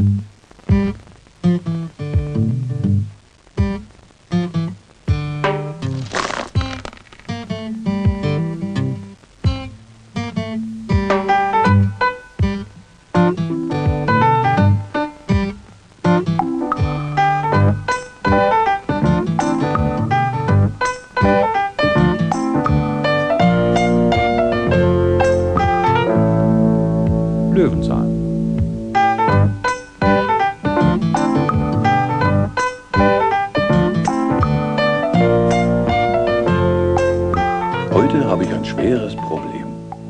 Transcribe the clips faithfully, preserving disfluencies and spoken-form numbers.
Löwenzahn. Heute habe ich ein schweres Problem.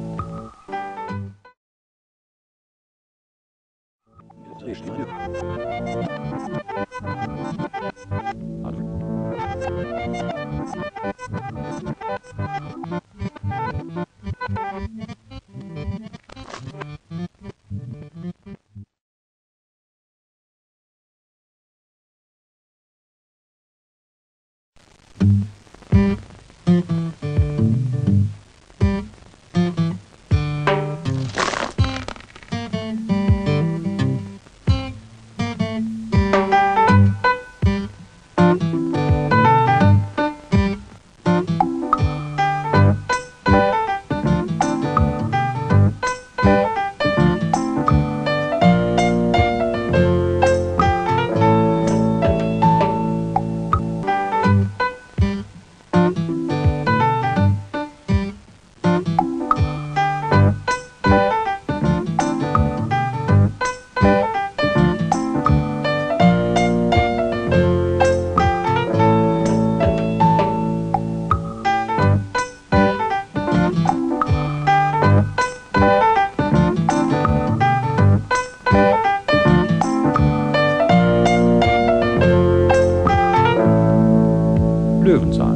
Löwenzahn.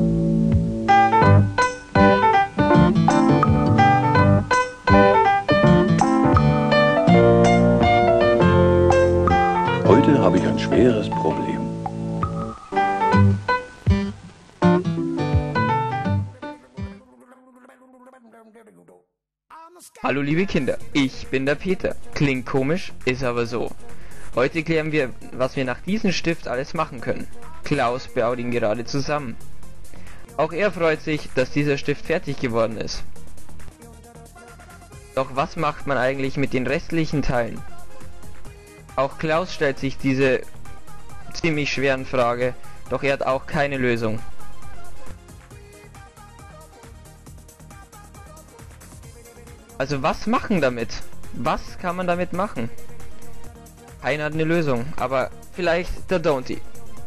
Heute habe ich ein schweres Problem. Hallo liebe Kinder, ich bin der Peter. Klingt komisch, ist aber so. Heute klären wir, was wir nach diesem Stift alles machen können. Klaus baut ihn gerade zusammen. Auch er freut sich, dass dieser Stift fertig geworden ist. Doch was macht man eigentlich mit den restlichen Teilen? Auch Klaus stellt sich diese ziemlich schweren Frage, doch er hat auch keine Lösung. Also was machen damit? Was kann man damit machen? Keiner hat eine Lösung, aber vielleicht der Don'ty.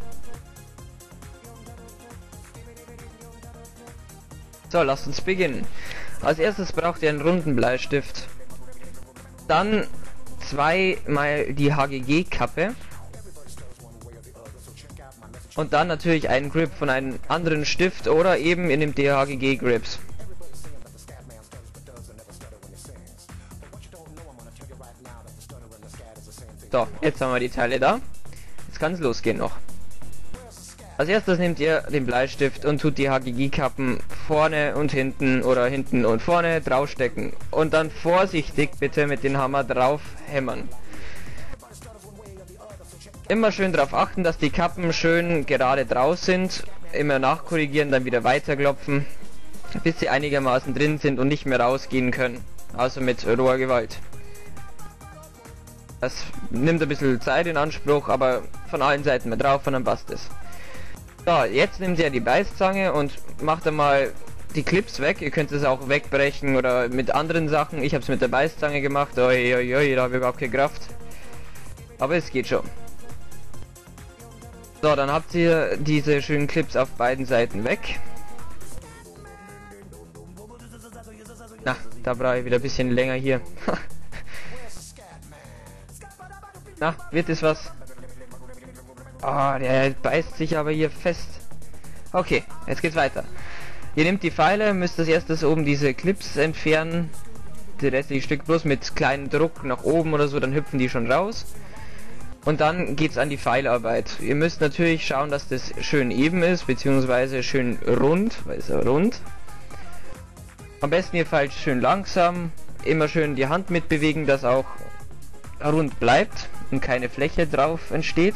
So, lasst uns beginnen. Als erstes braucht ihr einen runden Bleistift. Dann zweimal die H G G-Kappe. Und dann natürlich einen Grip von einem anderen Stift oder eben in dem D H G G-Grips. So, jetzt haben wir die Teile da. Jetzt kann es losgehen noch. Als erstes nehmt ihr den Bleistift und tut die H G G-Kappen vorne und hinten oder hinten und vorne draufstecken. Und dann vorsichtig bitte mit dem Hammer drauf hämmern. Immer schön darauf achten, dass die Kappen schön gerade draus sind. Immer nachkorrigieren, dann wieder weiterklopfen, bis sie einigermaßen drin sind und nicht mehr rausgehen können. Also mit roher Gewalt. Das nimmt ein bisschen Zeit in Anspruch, aber von allen Seiten mit drauf und dann passt es. So, jetzt nehmt ihr die Beißzange und macht einmal die Clips weg. Ihr könnt es auch wegbrechen oder mit anderen Sachen. Ich habe es mit der Beißzange gemacht. Oi, oi, oi, da habe ich überhaupt keine Kraft. Aber es geht schon. So, dann habt ihr diese schönen Clips auf beiden Seiten weg. Na, da brauche ich wieder ein bisschen länger hier. Na, wird es was? Ah, oh, der beißt sich aber hier fest. Okay, jetzt geht's weiter. Ihr nehmt die Pfeile, müsst als erstes oben diese Clips entfernen. Die restlichen Stück bloß mit kleinem Druck nach oben oder so, dann hüpfen die schon raus. Und dann geht's an die Pfeilarbeit. Ihr müsst natürlich schauen, dass das schön eben ist, beziehungsweise schön rund, weil es ja rund. Am besten ihr feilt schön langsam, immer schön die Hand mitbewegen, dass auch rund bleibt. und keine Fläche drauf entsteht.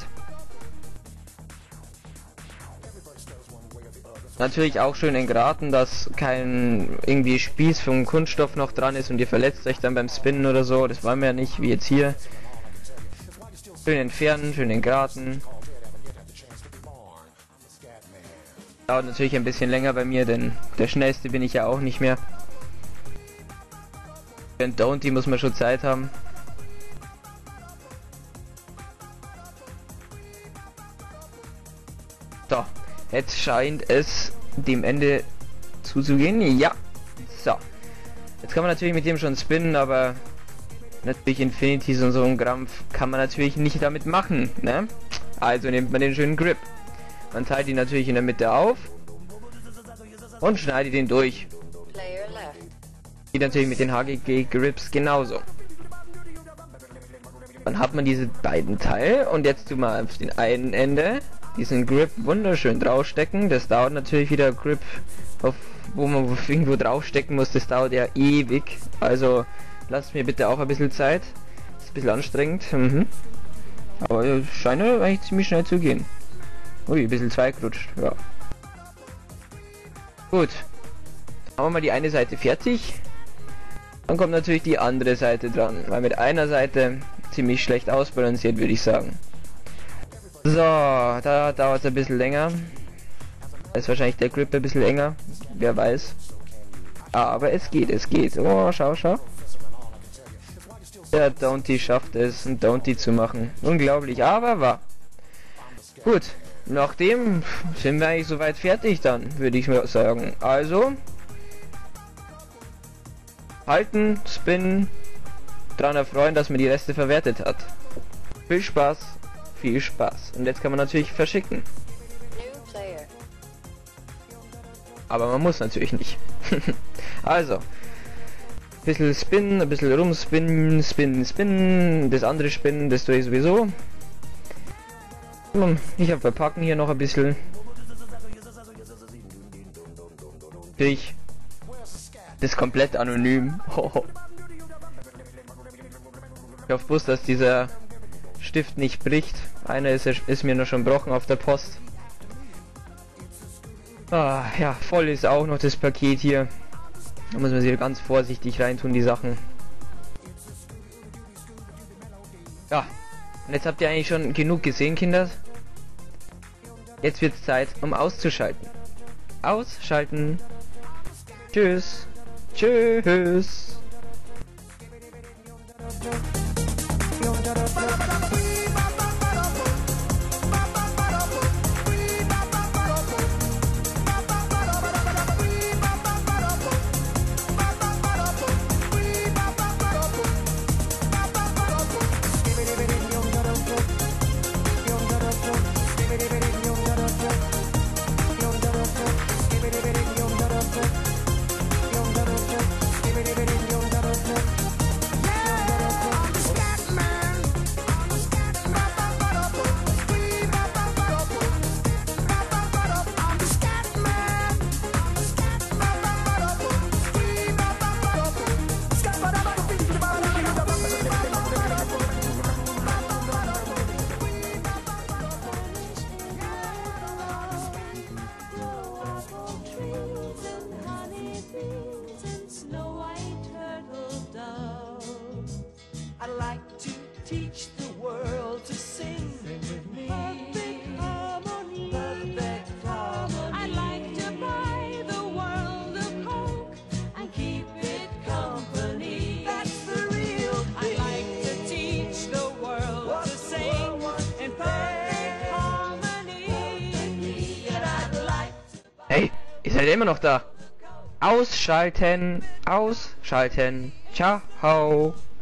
Natürlich auch schön in Graten, dass kein irgendwie Spieß vom Kunststoff noch dran ist und ihr verletzt euch dann beim Spinnen oder so. Das wollen wir ja nicht, wie jetzt hier. Schön entfernen, schön in Graten. Dauert natürlich ein bisschen länger bei mir, denn der schnellste bin ich ja auch nicht mehr. Für ein Don't, die muss man schon Zeit haben. So, jetzt scheint es dem Ende zuzugehen. Ja, so. Jetzt kann man natürlich mit dem schon spinnen, aber natürlich Infinities und so ein Krampf kann man natürlich nicht damit machen, ne? Also nimmt man den schönen Grip. Man teilt ihn natürlich in der Mitte auf und schneidet ihn durch. Geht natürlich mit den H G G Grips genauso. Dann hat man diese beiden Teile und jetzt tun wir auf den einen Ende diesen Grip wunderschön draufstecken. Das dauert natürlich wieder Grip, auf, wo man irgendwo draufstecken muss. Das dauert ja ewig. Also lasst mir bitte auch ein bisschen Zeit. Ist ein bisschen anstrengend. Mhm. Aber es scheint ja eigentlich ziemlich schnell zu gehen. Ui, ein bisschen zweigrutscht. Ja. Gut. Dann haben wir mal die eine Seite fertig. Dann kommt natürlich die andere Seite dran. Weil mit einer Seite ziemlich schlecht ausbalanciert, würde ich sagen. So, da dauert es ein bisschen länger. Da ist wahrscheinlich der Grip ein bisschen enger. Wer weiß. Aber es geht, es geht. Oh, schau, schau. Der Downty schafft es, ein Downty zu machen. Unglaublich, aber wahr. Gut, nachdem sind wir eigentlich soweit fertig dann, würde ich mal sagen. Also, halten, spinnen, daran erfreuen, dass man die Reste verwertet hat. Viel Spaß, viel Spaß. Und jetzt kann man natürlich verschicken. Aber man muss natürlich nicht. Also, ein bisschen spinnen, ein bisschen rumspinnen, spinnen, spinnen, das andere spinnen, das tue ich sowieso. Ich habe verpacken hier noch ein bisschen. Natürlich, das ist komplett anonym. Ich hoffe bloß, dass dieser Stift nicht bricht. Einer ist, ist mir noch schon gebrochen auf der Post. Ah, ja, voll ist auch noch das Paket hier. Da muss man sich ganz vorsichtig reintun, die Sachen. Ja, und jetzt habt ihr eigentlich schon genug gesehen, Kinder. Jetzt wird es Zeit, um auszuschalten. Ausschalten. Tschüss. Tschüss. Teach the world to sing with me. Perfect harmony. Perfect harmony. I'd like to buy the world a Coke and keep it company. That's the real thing. I'd like to teach the world what to sing in perfect harmony. And I'd like to Hey, ihr seid immer noch da. Ausschalten, ausschalten. Ciao.